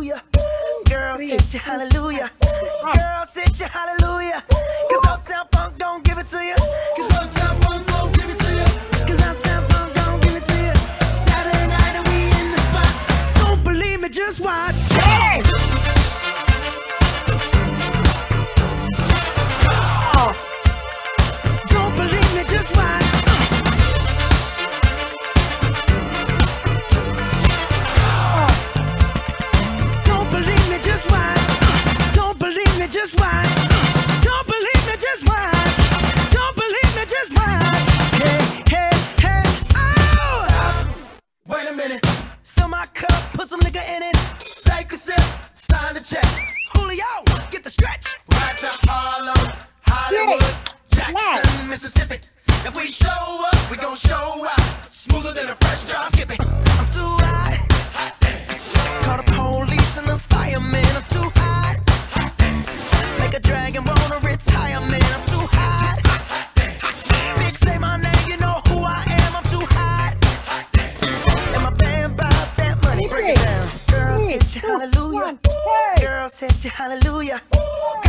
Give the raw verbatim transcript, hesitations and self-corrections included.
hallelujah. Girl, sit your hallelujah. Girl, sit your hallelujah. Cause Uptown Funk don't give it to you. Cause Uptown Funk don't give it to you. Cause Uptown Funk don't give it to you. Saturday night and we in the spot. Don't believe me, just watch. Hey! Don't believe me, just watch. Don't believe me, just watch. Don't believe me, just watch. Don't believe me, just watch. Don't believe me, just watch. Hey, hey, hey, oh! Stop. Wait a minute. Fill my cup, put some nigga in it. Take a sip, sign the check. Julio, get the stretch. Right to Harlem, Hollywood, Jackson, Mississippi. If we show up, we gon' show out. Smoother than a fresh drop skipping. I'm too hot. Hot dance. Call the police and the firemen. I'm too hot. Hot dance. Make a dragon wanna retire, man. I'm too hot. Hot dance. Bitch, say my name, you know who I am. I'm too hot. Hot dance. And my band bought that money. Break it down. Girl, sit your hallelujah. Girl, sit your hallelujah.